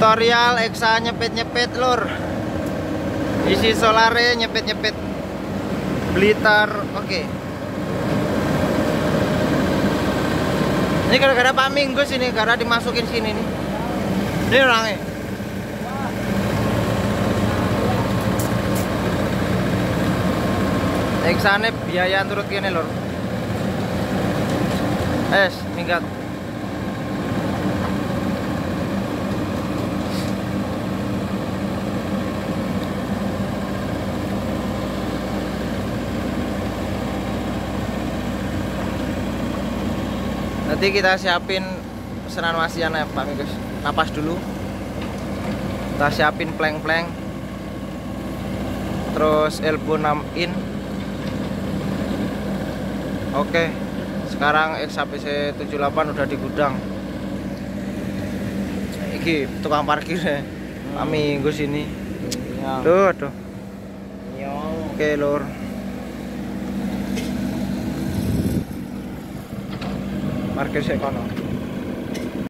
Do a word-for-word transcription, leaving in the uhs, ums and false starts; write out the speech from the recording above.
Tutorial Eksa nyepet-nyepet lur. Isi solare nyepet-nyepet Blitar. Oke. Ini gara-gara Pak Minggus ini, gara dimasukin sini nih. Ini orangnya. Eksane biaya turut kene lur. Es, minggat. Nanti kita siapin pesanan wasian ya Pak Minggus. Napas dulu. Kita siapin pleng-pleng. Terus elbow enam in. Oke. Sekarang X H P C tujuh delapan udah di gudang. Iki tukang parkir ya. Hmm. Pak Minggus ini. Ya. Tuh, tuh. Yo. Oke, lur. Parkir sekono.